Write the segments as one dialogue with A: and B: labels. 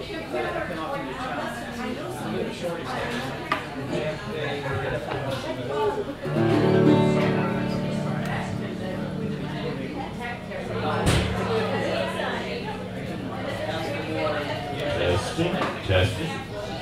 A: Testing.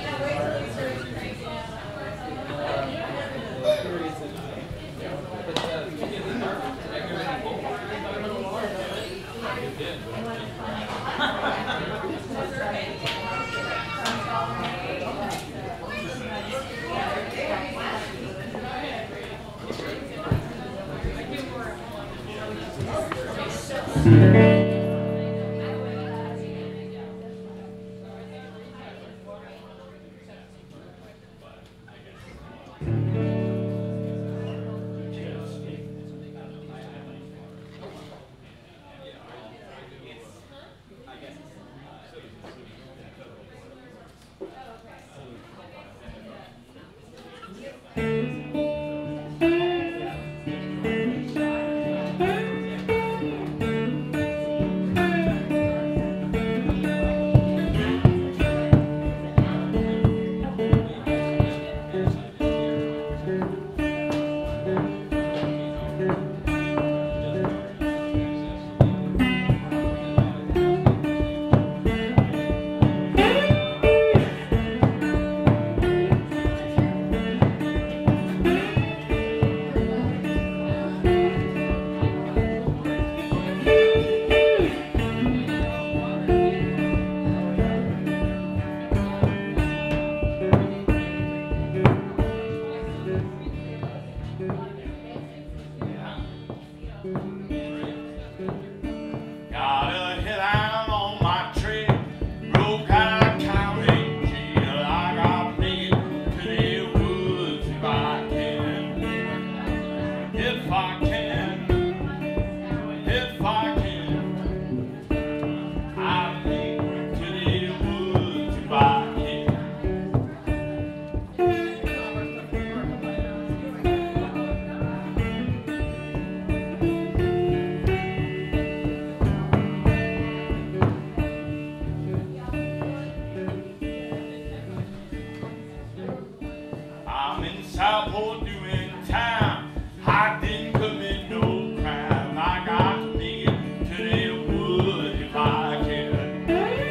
B: Southport doing time. I didn't commit no crime. I got to make it to the woods if I can.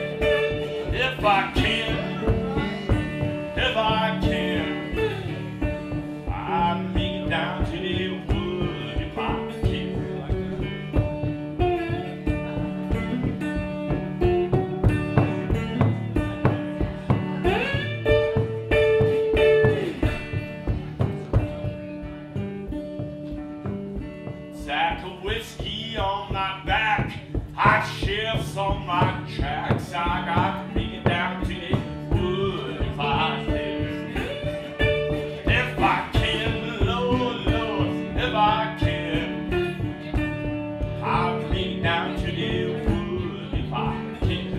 B: If I can. If I can. I'll make it down to the woods if I can. Sack of whiskey on my back, hot shifts on my tracks. I got to make it down to the wood if I can. If I can, Lord, Lord, if I can, I'll make it down to the wood if I can.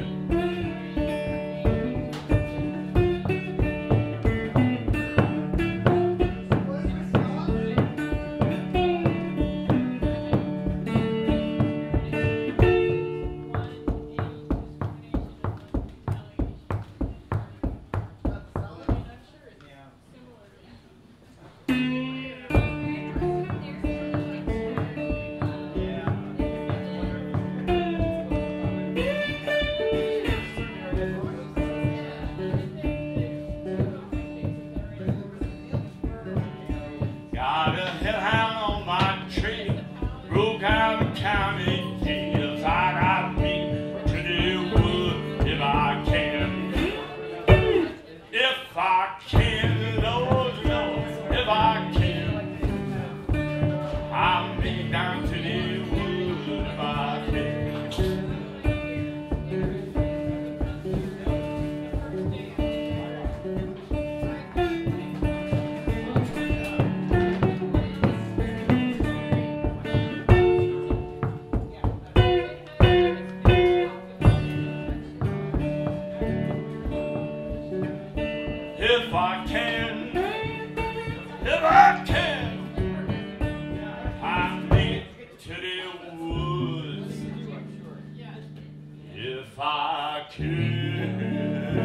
B: Got a hellhound on my trail, broke out of county jails. I got me to the wood if I can. If I can, Lord, Lord, if I can, I'll make it down to the wood if I can. If I can, if I can, I'll make it to the woods. If I can.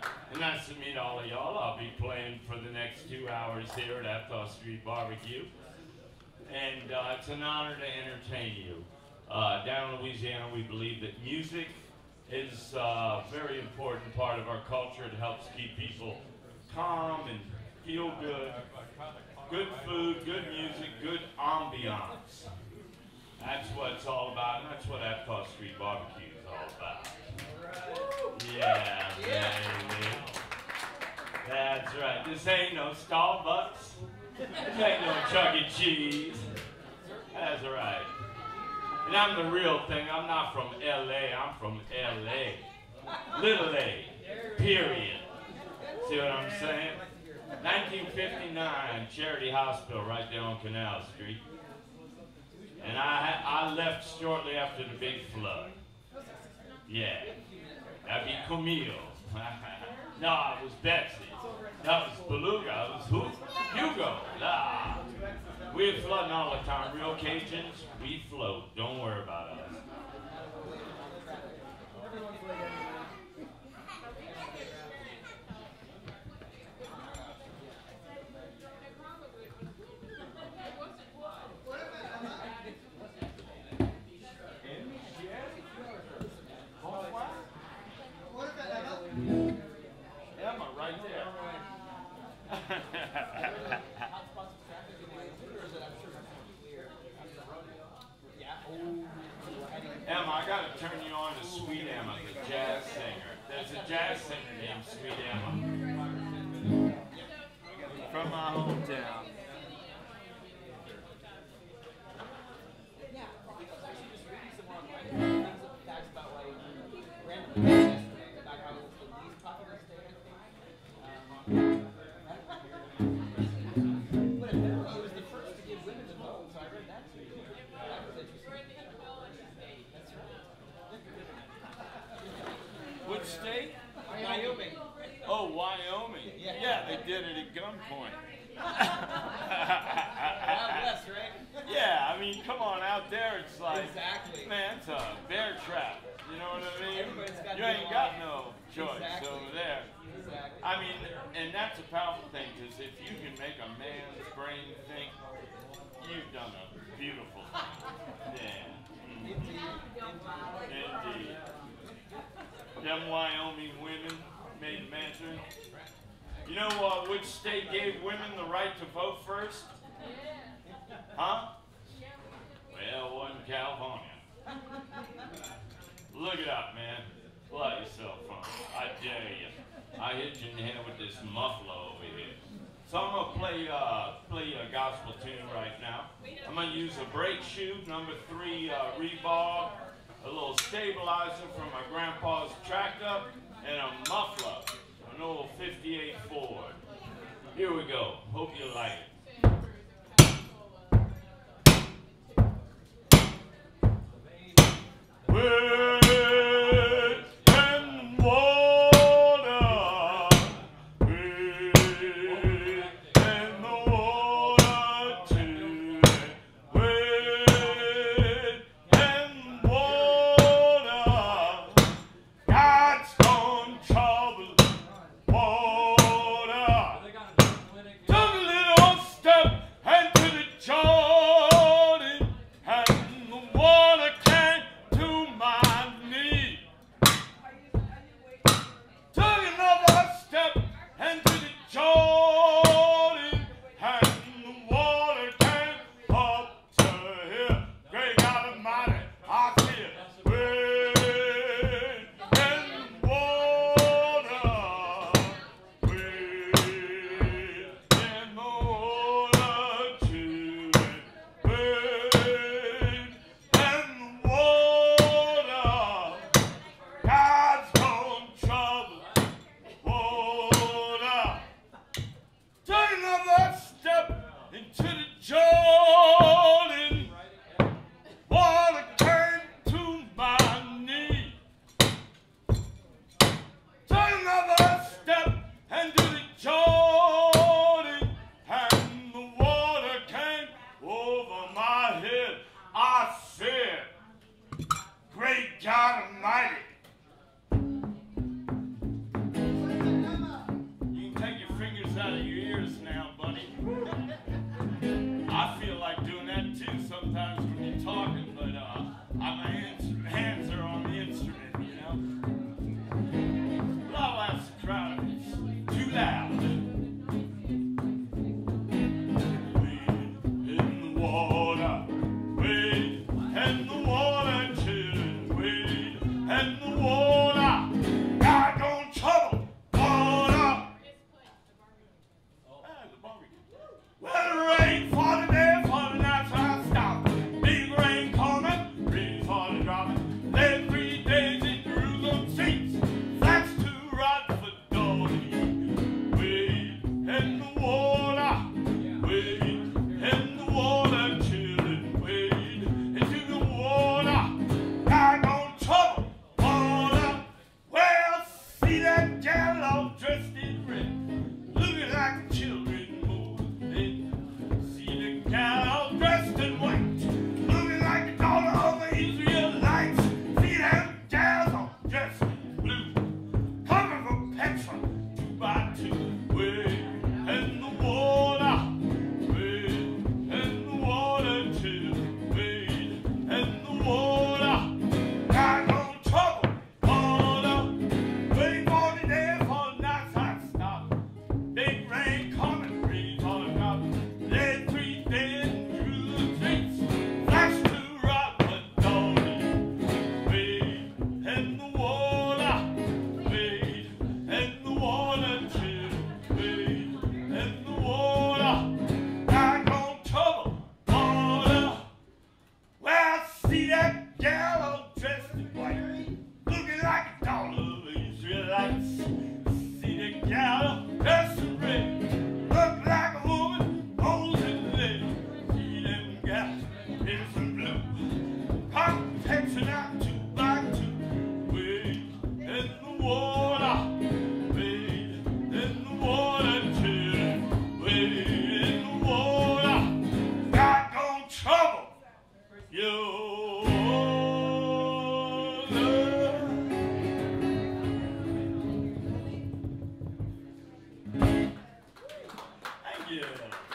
B: And nice to meet all of y'all. I'll be playing for the next 2 hours here at Aptos Street Barbecue. And it's an honor to entertain you. Down in Louisiana, we believe that music is a very important part of our culture. It helps keep people calm and feel good. Good food, good music, good ambiance. That's what it's all about, and that's what Aptos Street Barbecue is all about. Yeah, baby. That's right. This ain't no Starbucks. This ain't no Chuck E. Cheese. That's right. And I'm the real thing. I'm not from L.A. I'm from L.A. Little A. Period. See what I'm saying? 1959, Charity Hospital right there on Canal Street. And I left shortly after the big flood. Yeah. That'd be Camille. No, it was Betsy. That was Beluga. It was who? Hugo. Nah. We're flooding all the time. Real Cajuns, we float. Don't worry about us. Emma, right there. Emma, I gotta turn you on to Sweet Emma, the jazz singer. There's a jazz singer named Sweet Emma. From my hometown. Which state?
A: Wyoming.
B: Oh, Wyoming. Yeah, they did it at gunpoint.
A: West, right?
B: Yeah, I mean, come on, out there it's like,
A: Exactly.
B: man, it's a bear trap. You know what I mean?
A: Everybody's got
B: You
A: to
B: ain't
A: be
B: got
A: alive.
B: no choice
A: Exactly.
B: over there.
A: Exactly.
B: I mean, and that's a powerful thing, because if you can make a man's brain think, you've done a beautiful thing. Yeah. Indeed. Them Wyoming women made mention. You know which state gave women the right to vote first? Huh? Well, it wasn't California. Look it up, man. Light yourself on. I dare you. I hit you in the head with this muffler over here. So I'm gonna play a gospel tune right now. I'm gonna use a brake shoe, number 3 rebar, a little stabilizer from my grandpa's tractor, and a muffler, an old 58 Ford. Here we go. Hope you like it. Jordan, and the water came to my too loud. Wade in the water, wade in the water, children, wade in the water. God don't trouble water. The barbecue. Well, the rain falling there, falling out, so I stop. Big rain coming, rain falling, dropping. Led 3 days in Jerusalem seats. That's too rotten for Dolly. Wade in the water, wade in the water, children, wade into the water. I don't trouble water. Well, see that gal all dressed in red, looking like children moving. See the gal all dressed in white, looking like the daughter of the Israelites. See them gals all dressed in blue, coming from Petra 2 by 2. Wade in the water, wade in the water, children, wade in the water. I don't trouble water. Waiting for the day for the nights I stop. Big rain coming, rain falling out. Led 3 days through the streets. Flash to rock, but don't wade in the water, wade in the water, children, wade in the water. I don't trouble water. Well, see that gal all dressed in white, looking like a daughter of the Israelites. See the gal dressed in red, look like a woman, holes in the leg. See them gals in some blue, protection out 2 by 2. Wade in the water, wade in the water, children, wade in the water. God don't trouble your love. Thank you.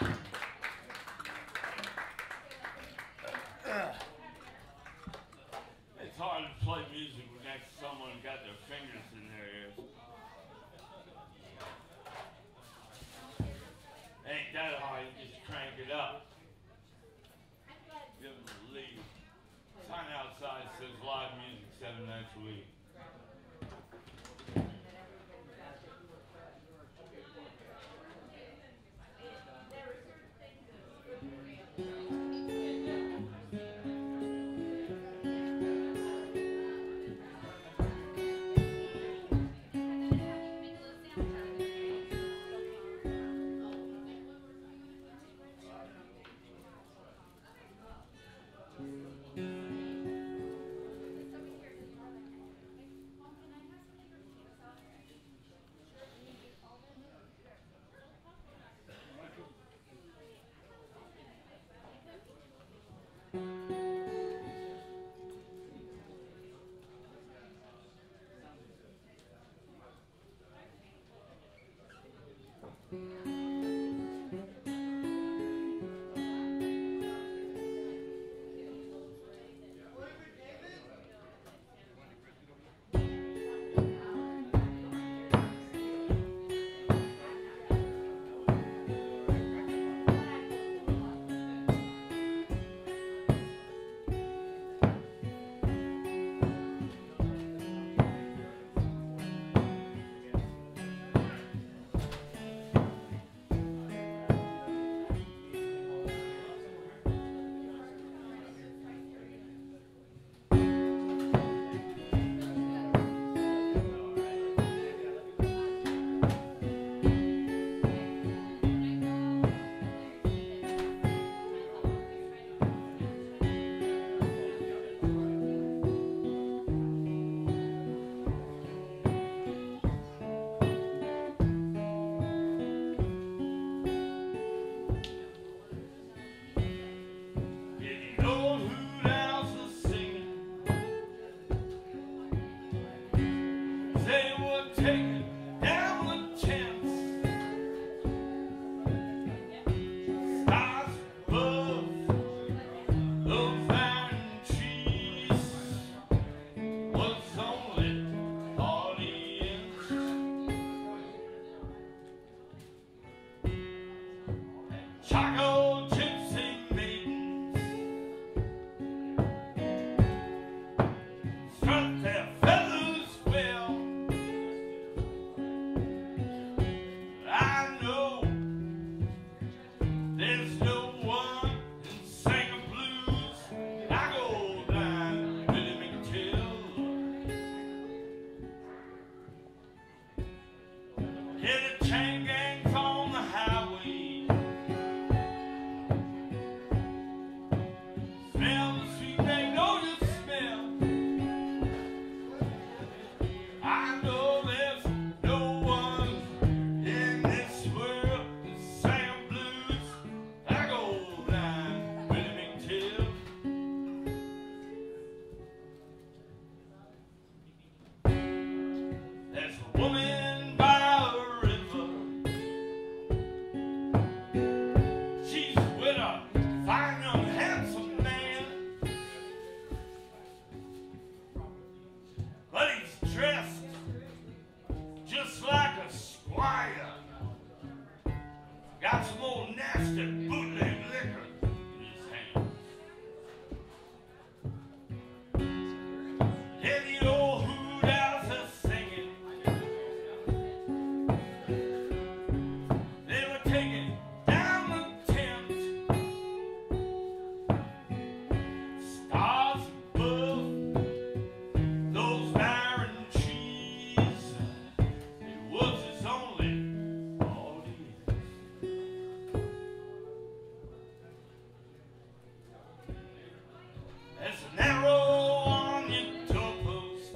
B: It's hard to play music when next to someone got their fingers in their ears. Ain't that hard, you just crank it up. Give them a lead. Sign outside says live music 7 nights a week. blasted bootleg liquor in his hand. Yeah, the old hoot owls are singing. They were taking down the Thames. Stars above those barren trees. It was his only audience. There's an arrow on your doorpost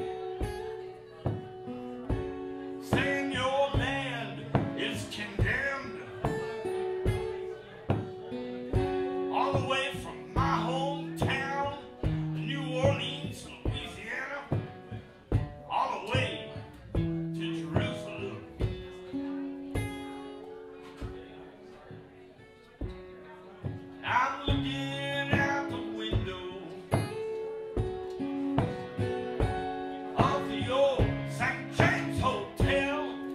B: saying your land is condemned. All the way from my hometown, New Orleans, Louisiana, all the way to Jerusalem. I'm looking out the window of the old St. James Hotel.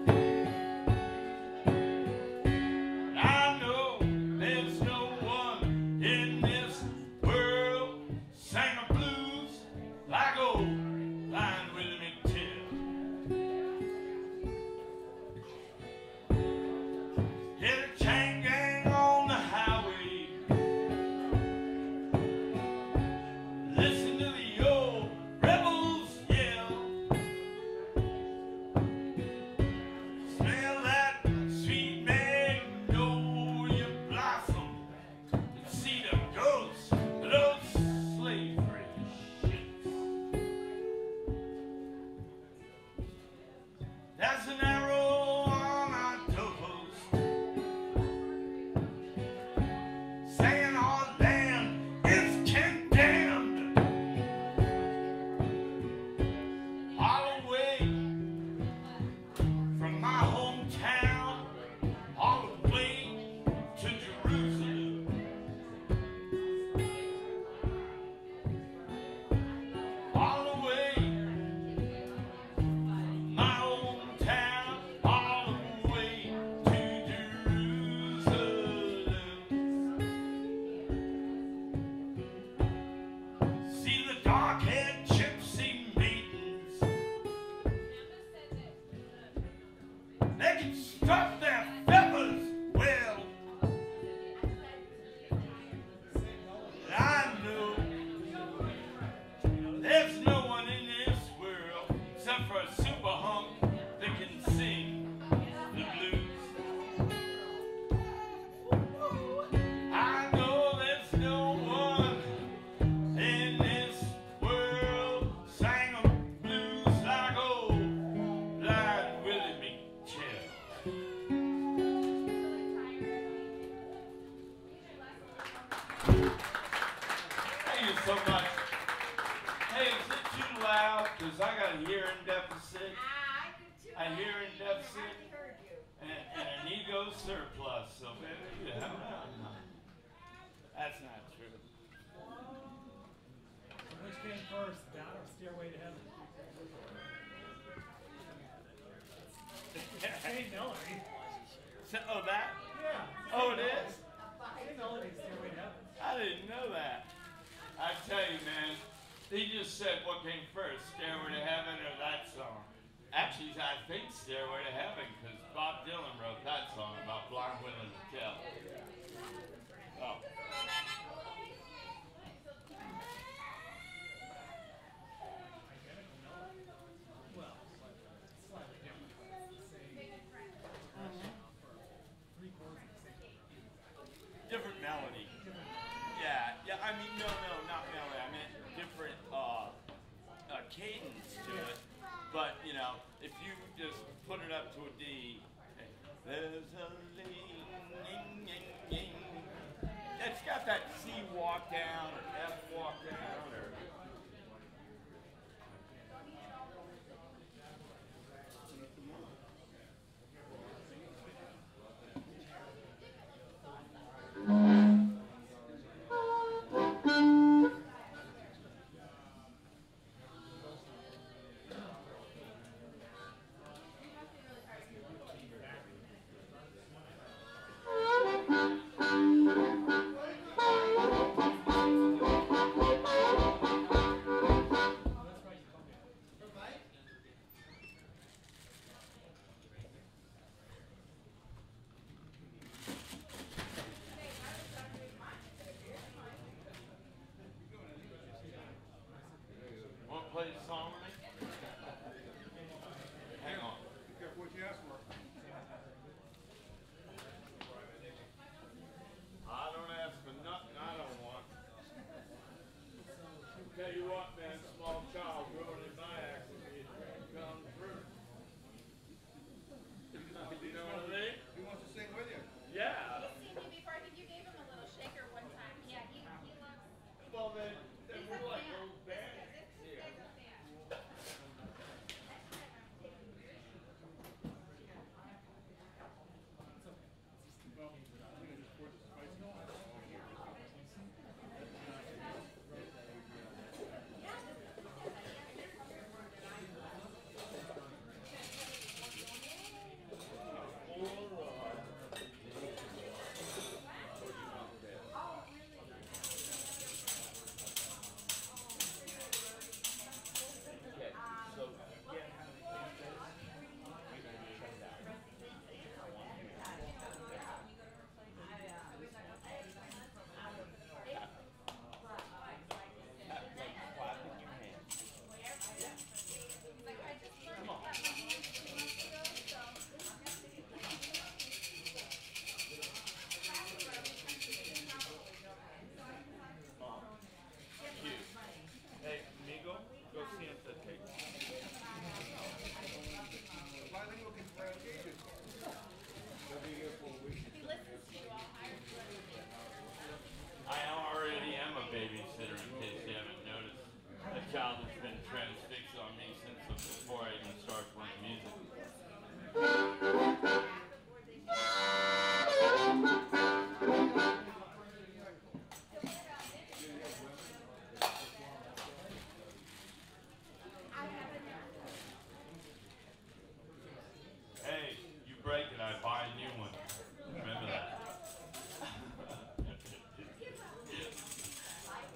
B: I know there's no one in this world sang a blues like old Blind Willie McTell. Hit a chain gang on the highway. Listen to the old rebels yell. Smell that sweet magnolia blossom and see the ghosts of those slavery ships. There's an arrow on our doorpost saying our land is condemned. All the way from my hometown, all the way to Jerusalem. All the way from my hometown, all the way to Jerusalem. See the dark-haired gypsy maidens. They can stuff their feathers well. And I know there's no one in this world except for a super hunk that can sing the blues. I know there's no one in this world sang a blues like old Blind Willie McTell. Thank you so much. Hey, is it too loud? Because I got a hearing deficit, a hearing deficit, and an ego surplus. So, baby, you have that's not true.
C: Which came first, that or Stairway to Heaven? Same melody.
B: Oh, that?
C: Yeah.
B: Oh, it is?
C: Same melody, Stairway to Heaven.
B: I didn't know that. I tell you, man, he just said what came first, Stairway to Heaven or that song. Actually, I think Stairway to Heaven, because Bob Dylan wrote that song about Blind Willie McTell. Oh.
C: Well, slightly different. Same. Three chords of the same.
B: Different melody. Yeah, I mean, no, not melody. I meant different cadence to it. But, you know, if you just put it up to a D, there's a ling, ling, ling, ling. It's got that C walk down or F walk down or...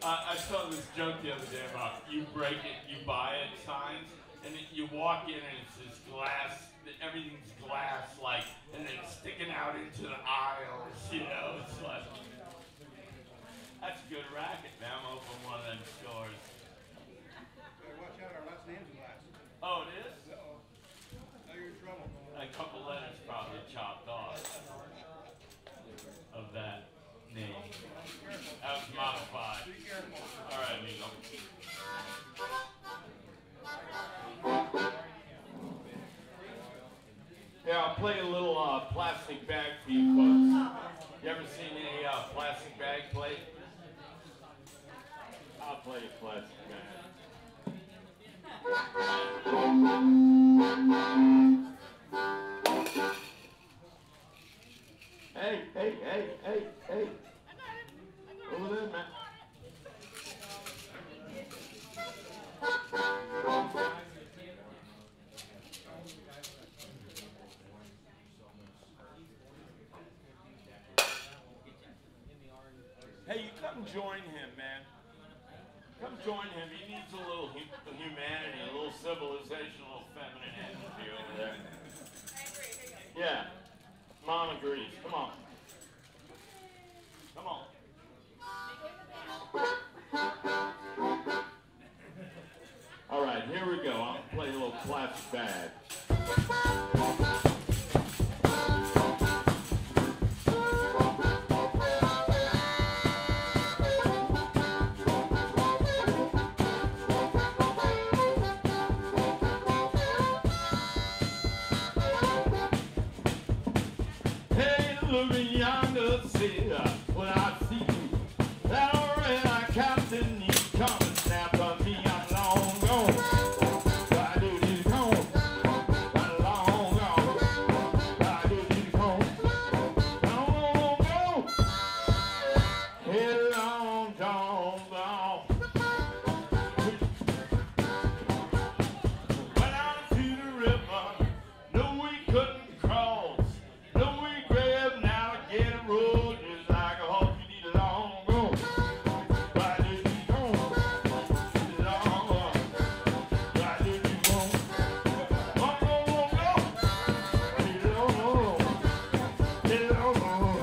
B: I saw this joke the other day about you break it, you buy it signs, and then you walk in and it's this glass, everything's glass like, and it's sticking out into the aisles, you know, it's like, that's a good racket, man. I'm open one of them stores.
D: Better watch out, our last name's glass.
B: Oh, it is?
D: Uh-oh. Now you're in trouble.
B: A couple letters probably chopped off of that name. That was modified.
D: Be careful.
B: All right, amigo. Yeah, I'll play a little plastic bag for you folks. You ever seen a plastic bag play? I'll play a plastic bag. Hey, hey, hey, hey, hey. Over there, man. Hey, you come join him, man. Come join him. He needs a little humanity, a little civilization, a little feminine energy over there. Yeah. Mom agrees. Come on. Come on. All right, here we go. I'm going to play a little plastic bag. Hey, look yonder, see when I see you. That red captain, you come and snap on me. I'm long gone. Why did you come? I'm long gone. Why did you come? Long gone. Hey, long gone, gone. Went out to the river. No, we couldn't cross. No, we grabbed an alligator road just like a horse. You need a long road. Why did you go? Long road. Why did you go? Long road, go. Long road. Long road.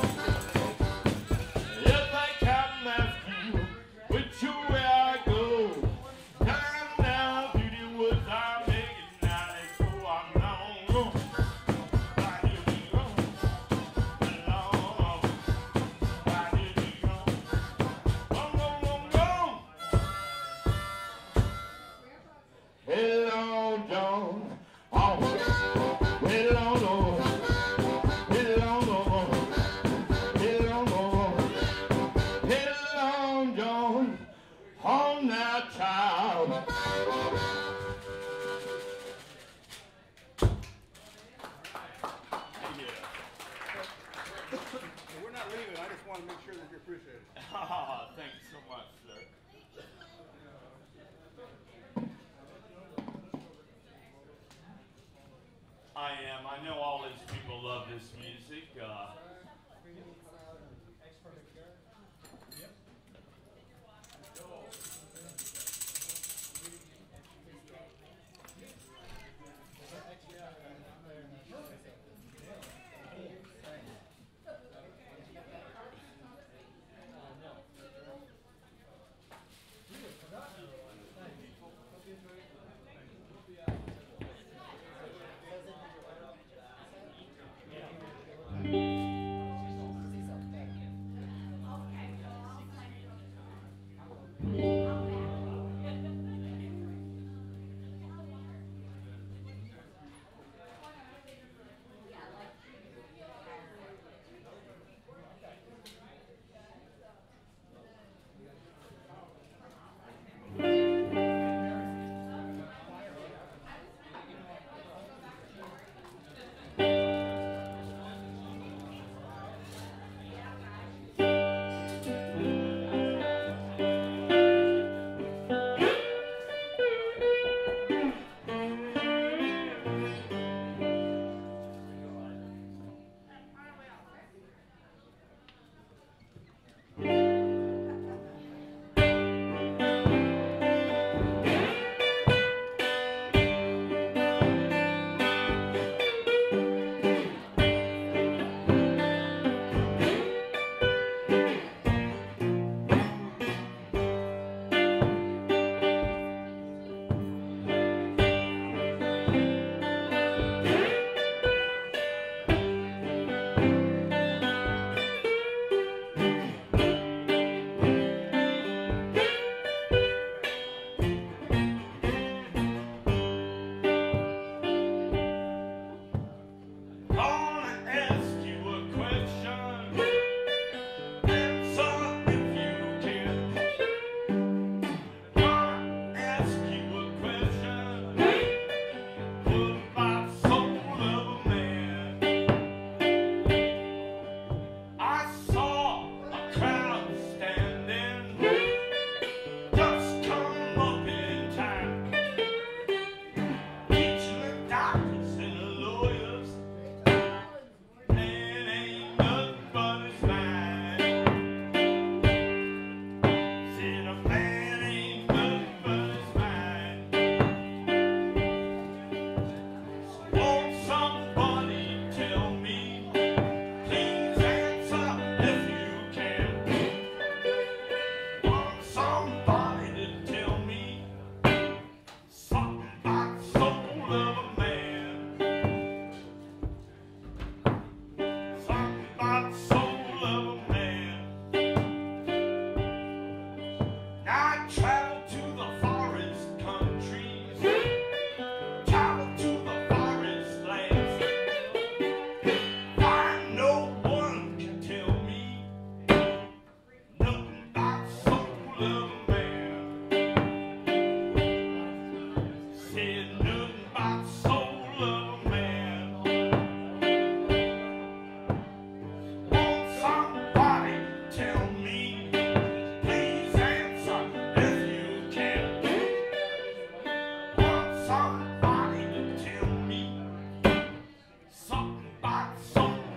B: If I come after you, which way I go? Down, down through the woods, I make it now. They go, I'm long road. Why did you go? Long, why did you go? Long, long, long, long. Hello, John. Oh, hello, Lord. Hello, Lord. Hello, Lord. Hello, John. Home now, child.
D: So we're not leaving. I just want to make sure that you're appreciated.
B: Thank you so much, sir. I am. I know all these people love this music.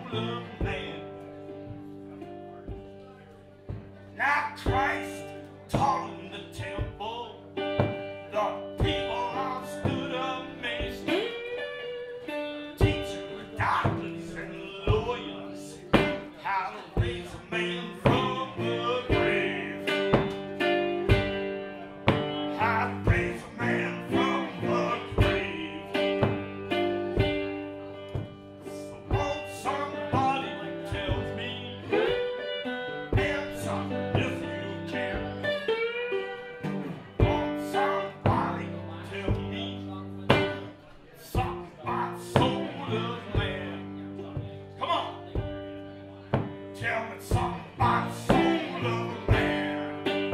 B: of man. Now Christ taught in the temple, the people all stood amazed, teaching the doctors and lawyers how to raise a man from the grave, how to raise a man from the grave. So won't somebody tell me, answer if you can. Won't somebody tell me something about soul of man? Come on, tell me something about soul of man.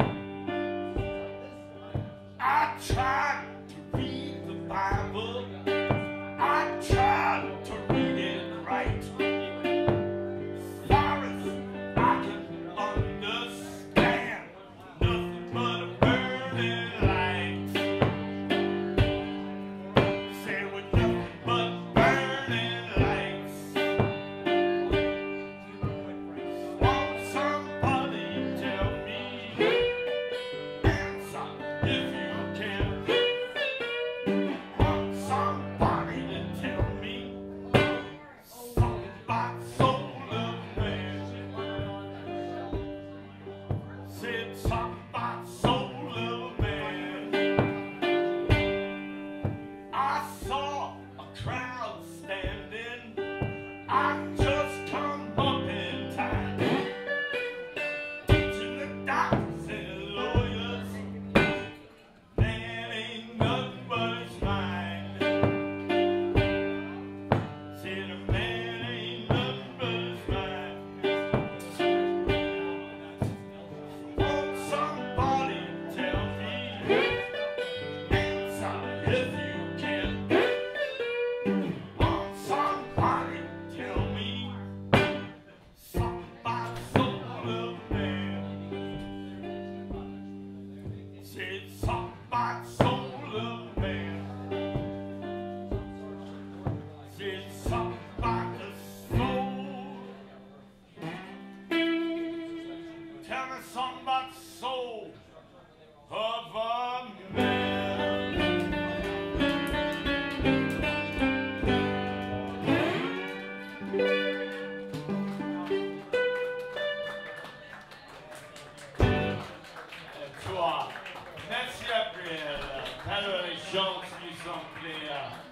B: I tried to read the Bible, I tried to read it right, as far as I can understand, nothing but a burning light. Say with nothing but burning lights. Won't somebody tell me, answer if you can. Want somebody to tell me something about soul of man. Said something about soul of man. I saw a crowd standing, I just come up in time, teaching the doctors and lawyers, man ain't nothing but his mind. Said a man ain't nothing but his mind. Won't somebody tell me, answer if you can. Won't somebody tell me something about soul of man? Said something about soul of man. Said something about the soul. Tell me something about the soul of a man. Toi, merci Gabriel. Alors les gens qui sont les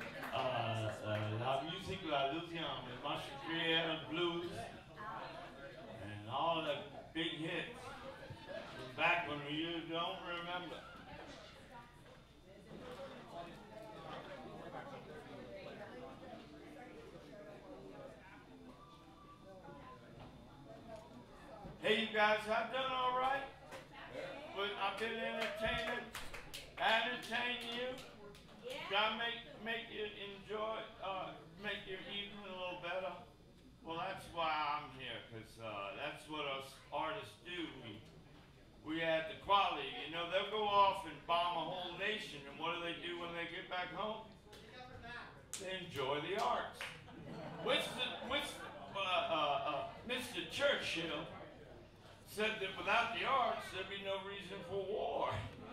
B: la musique, la Louisiane, the Marche blues, and all the big hits from back when you don't remember. Hey, you guys, I've done all right. But I've been entertaining you. Gotta make you enjoy, make your evening a little better. Well, that's why I'm here, because that's what us artists do. We add the quality. You know, they'll go off and bomb a whole nation, and what do when they get back home? They enjoy the arts. Mr. Churchill said that without the arts, there'd be no reason for war.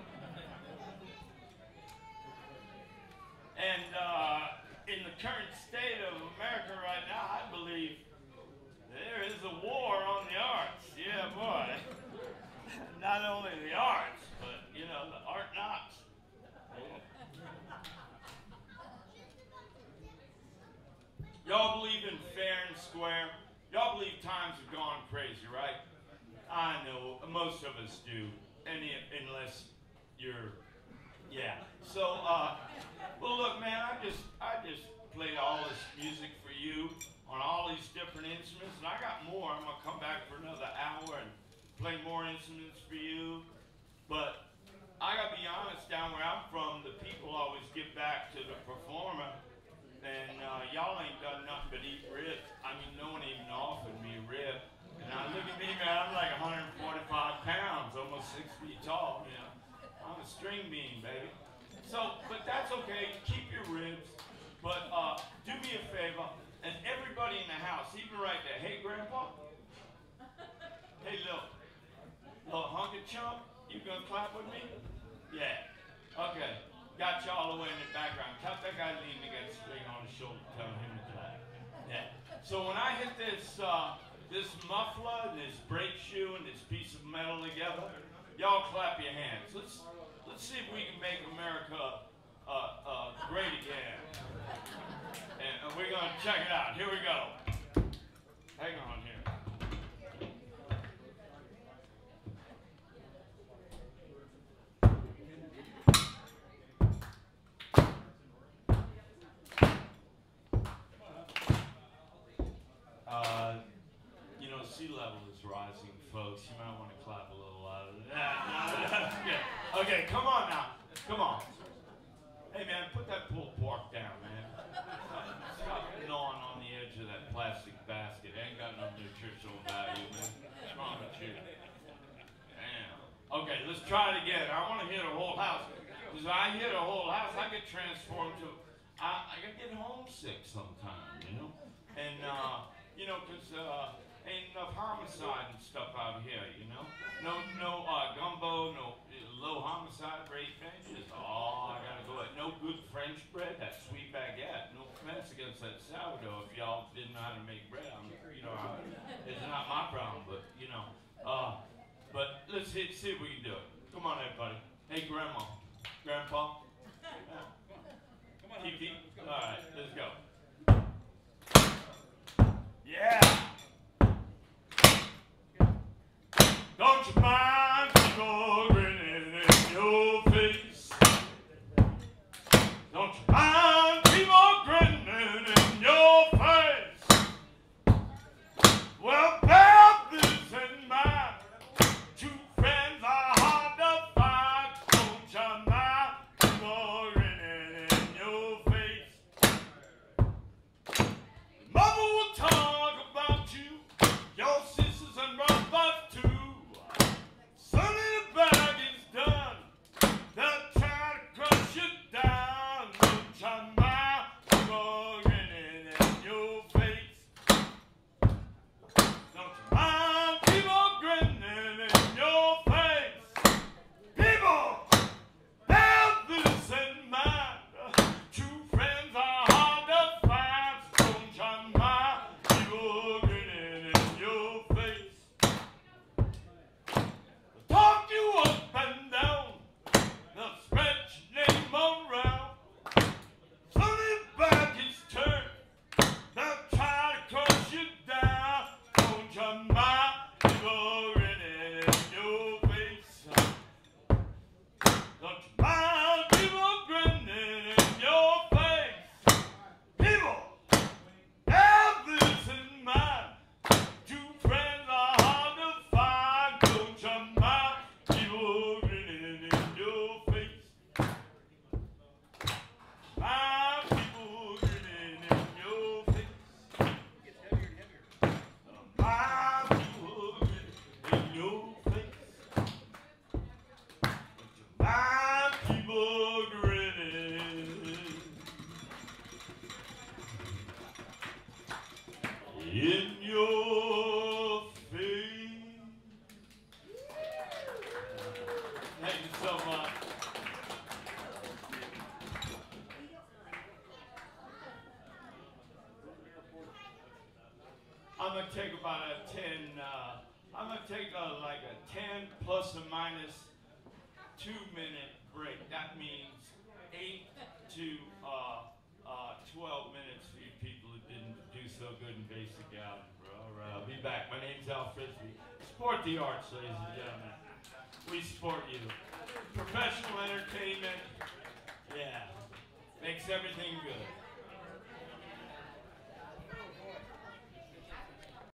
B: And in the current state of America right now, I believe there is a war on the arts. Yeah, boy. Not only the arts, but, you know, the art knots. Y'all believe in fair and square? Y'all believe times have gone crazy, right? I know, most of us do, unless you're, yeah. So, well, look, man, I just played all this music for you on all these different instruments, and I got more. I'm gonna come back for another hour and play more instruments for you. But I gotta be honest, down where I'm from, the people always give back to the performer, and y'all ain't done nothing but eat ribs. I mean, no one even offered me a rib. And now look at me, man, I'm like 145 pounds, almost 6 feet tall, you know. I'm a string bean, baby. So, but that's okay, keep your ribs. But do me a favor, and everybody in the house, even right chump? You gonna clap with me? Yeah. Okay. Got you all the way in the background. Tell that guy leaning against the thing on his shoulder. Tell him to clap. Yeah. So when I hit this this muffler and this brake shoe and this piece of metal together, y'all clap your hands. Let's see if we can make America great again. And we're gonna check it out. Here we go. Hang on here. You know, sea level is rising, folks. You might want to clap a little louder. Yeah. Okay, come on now. Come on. Hey, man, put that pulled pork down, man. Stop gnawing on the edge of that plastic basket. It ain't got no nutritional value, man. What's wrong with you? Damn. Okay, let's try it again. I want to hit a whole house. Because when I hit a whole house, I get transformed to... I get homesick sometimes, you know? And, you know, because ain't enough homicide and stuff out here, you know? No gumbo, no low homicide rate changes. Oh, I gotta go. No good French bread, that sweet baguette. No offense against that sourdough. If y'all didn't know how to make bread, you know, it's not my problem, but, you know. But let's see if we can do it. Come on, everybody. Hey, Grandma. Grandpa.
D: Come on,
B: Kiki.
D: let's go.
B: All right, let's go. Yeah. Don't you mind people grinning in your face? Don't you mind people grinning in your face? Well, bear this in mind. Two friends are hard to find. Don't you mind people grinning in your face? Mother will talk about you, your sisters and brothers too. Sonny, the bag is done. They'll try to crush you down. Don't you mind people grinning in your face? Don't you mind people grinning in your face? People, have this in mind. True friends are hard to find. Don't you mind people grinning in your face? They'll talk you up and down. They'll spread your name around. Sonny, back is turned. They'll try to crush you down. Don't you mind people grinning in your face? Don't you mind people grinning in your face? People, have this in mind. Two friends are hard to find. Don't you mind people grinning in your face? Mind people grinning in your face.
D: It gets heavier and heavier.
B: Mind people grinning in your face. Mind people grinning in your face. Thank you so much. I'm gonna take about a 10. I'm gonna take like a 10 plus or minus 2-minute break. That means 8 to 12 minutes for you people who didn't do so good in basic algebra. All right, I'll be back. My name's Al Frisbee. Support the arts, ladies and gentlemen. We support you. Professional entertainment, yeah, makes everything good.